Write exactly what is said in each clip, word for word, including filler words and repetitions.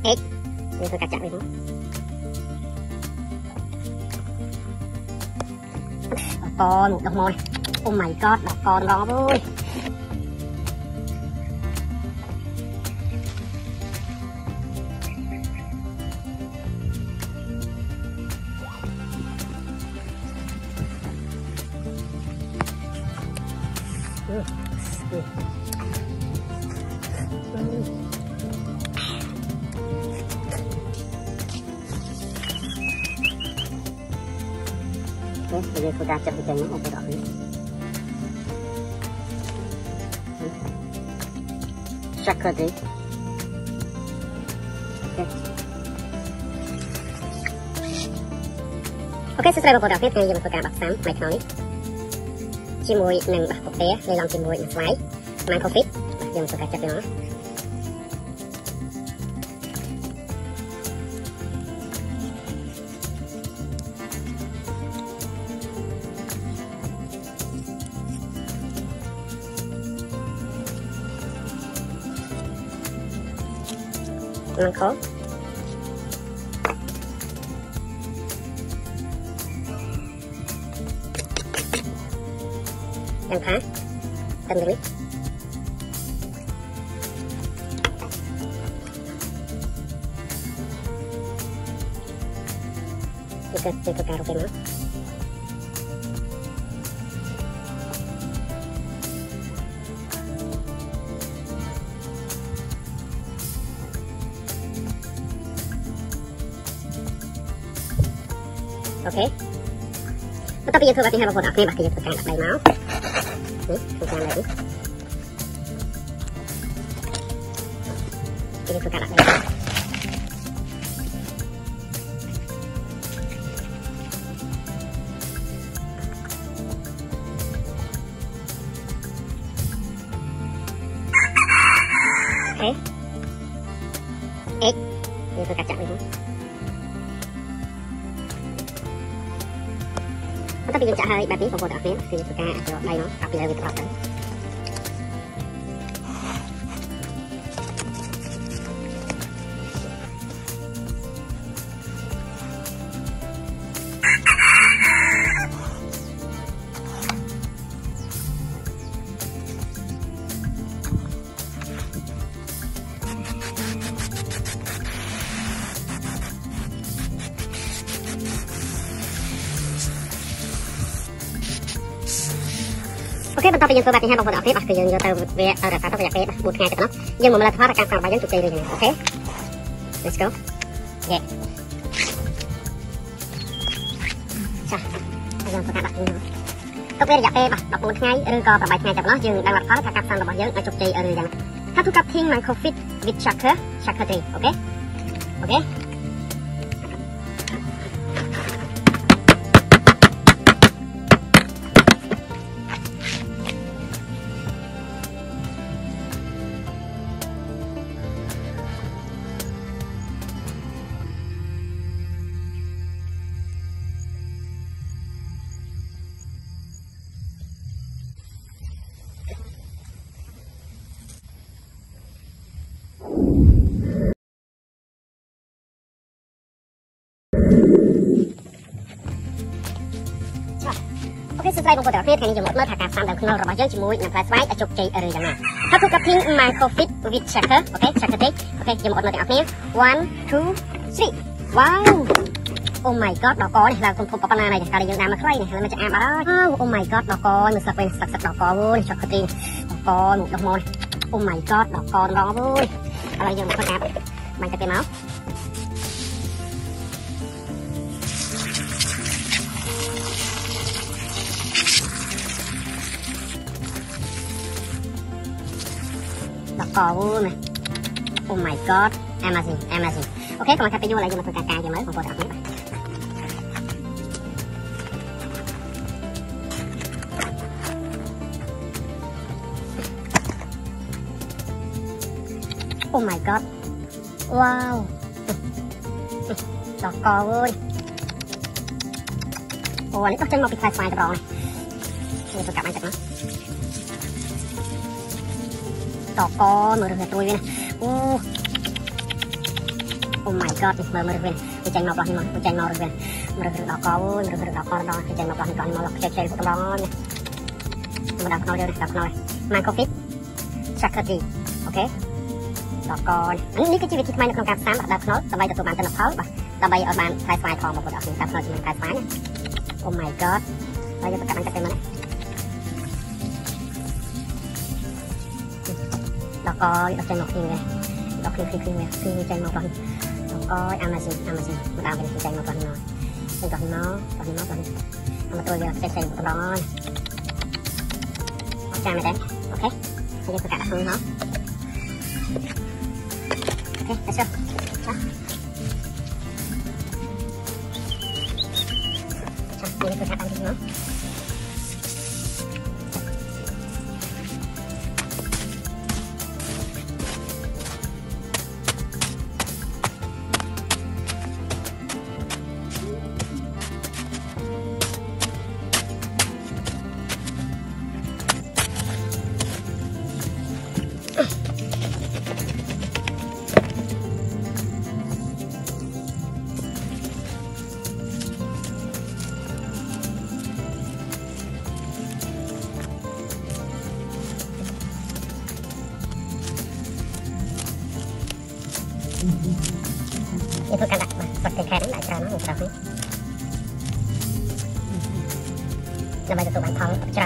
x nhưng tôi cắt chặt đi không con một đồng môi. Oh my god, đọc con đó vui. Ừ. Ừ. Đấy, bây giờ tôi ra chậm cái một cái đỏ đi. Chakra đi. Ok. Ok, sẽ một cái đỏ tiếp theo, giờ mình tôi cả bọc xám mày nói. Chỉ mùi nâng bọc cục té, đây làm chỉ mùi nâng xoáy, mang không fit. Giờ mình tôi cả chậm nó. Mang khó đang phá tân clip cái cái cái cà rô nó ok. Bắt đầu bây giờ tôi bắt đầu vào đọc này, bắt đầu tôi cài đặt đầy máu. Ừ, tôi cài lại đi. Bây giờ tôi cài đặt đầy máu. Ok. X. Bây giờ tôi cài chặt đi không? Tapi yang cak hari berarti pokok dak niคือสุกาจะได้เนาะกลับเลยกลับกันโอเคបន្តពីយើងធ្វើបែបនេះហើយបងប្អូនអរគុណបាទគឺយើងយកទៅវារកទៅរយៈពេលបួនថ្ងៃទៅដល់យើងមកមើលផលកម្មរបស់យើងជោគជ័យឬយ៉ាងណាអូខេ let's go យេចាយើងធ្វើការដាក់នេះទៅពេលរយៈពេលបាទបួនថ្ងៃឬក៏ប្រាំបីថ្ងៃទៅដល់យើងដឹងផលថាកម្មរបស់យើងអាចជោគជ័យឬយ៉ាងណា How to cutting micro fit with chakra chakra three អូខេអូខេអូខេសួស្តីបងប្អូនទាំងអស់គ្នាថ្ងៃនេះយើងមកមើលថាការផ្សំដើមខ្នុររបស់យើងជាមួយនឹងផ្លែស្វាយអាចជោគជ័យឬយ៉ាងណា How to cutting micro fit with chakra អូខេ chakra three អូខេយើងមកមើលទាំងអស់គ្នា one two three wow oh my god ដកកនេះឡើងធំធំប៉ុណ្ណានេះកាលយើងដាំមកខ្លីនេះហើយមិនចាក់អាប់អត់ហើយ oh my god ដកកមើលសឹកវិញសឹកសឹកដកកអូយ chakra three ដកកនោះដកមកនេះ oh my god ដកករងអូយឥឡូវយើងមកធ្វើការបាញ់ទៅទៀតមកកោណាOh my god amazing amazing អូខេកុំឲ្យខាត់ទៅយូរឥឡូវយើងមកធ្វើការការយើងមើលបងប្អូនអរគុណបាទ Oh my god wow ដកកអើយអូនេះក៏ចេញមកពីខ្សែស្វាយតម្រងនេះធ្វើការបាញ់ទឹកណាដកកមើលរឿងត្រួយវាណាអូ Oh my god មើលមើលវិញវាចេញមកដល់នេះមកវាចេញមករឹសវិញរឹសរឹសដល់កោរឹសរឹសដល់កោដល់វាចេញមកដល់នេះដល់មកខ្ចីខ្ចីពុកម្ដងមកដល់ខ្នោយដល់ខ្នោយ Microfit Strategy អូខេដល់កោនេះគឺជាវិធីថ្មីនៅក្នុងការផ្សាំដល់ខ្នោយដើម្បីទទួលបានទិន្នផលបាទដើម្បីឲ្យបានផ្លែស្វាយផងបងប្អូនអរគុណតាមខ្នោយជាមួយផ្លែស្វាយណា Oh my god ហើយយើងប្រកាសបានកាត់ទៅមកដល់កោដល់ចេញមកគ្នាដល់គ្នាគ្នាគ្នាគ្នាចេញមកដល់ដល់កោអាម៉ាស៊ីនអាម៉ាស៊ីនមកដល់វិញចេញមកដល់នេះមកដល់នេះមកដល់នេះមកដល់នេះមកទៅយកផ្សេងផ្សេងម្ដងអត់ចាំមែនទេអូខេហើយយើងប្រកាសដាក់ខ្លួនមកអូខេទៅចុះចុះចុះយើងប្រកាសដាក់ខ្លួនមកitu kan tak pakai keren tak cara nak tapi nama itu tuan thang cara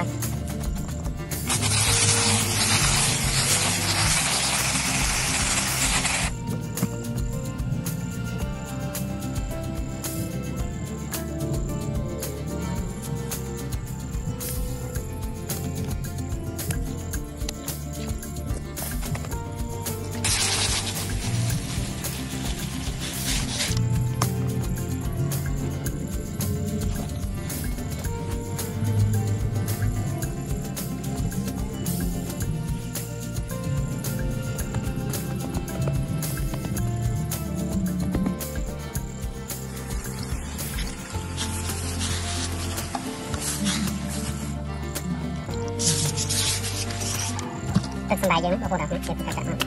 ទឹកសណ្ដែកយើងបងប្អូនដាក់ជាតិកាត់មក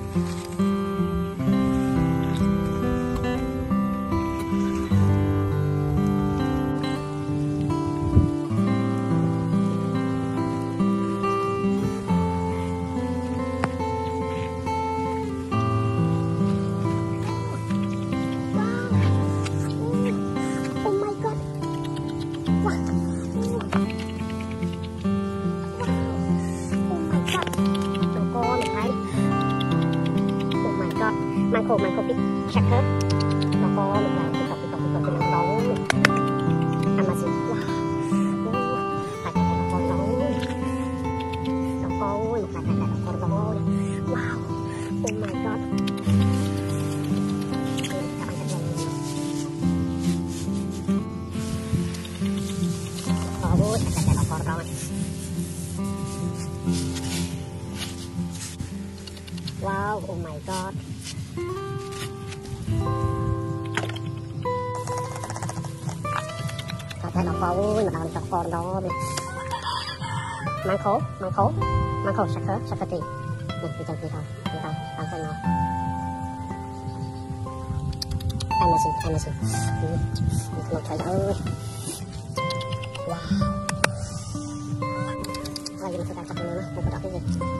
mang khô mang khô biết chắc hết nó có một lại tiếp tục tiếp tục tiếp tục tiếp tục nấu ăn mà gì wow phải phải phải con nấu nó có một phải phải phải con nấu wow oh my god có vui phải phải phải con nấu wow oh my god cái nó có vui mà làm cho con đó mang khố mang khố mang khố sạch hết sạch hết đi đi đi đi thôi đi thôi ăn thôi nó ăn mà gì ăn mà gì một trời ơi wow là gì mà phải đặt cho nó một cái đó cái gì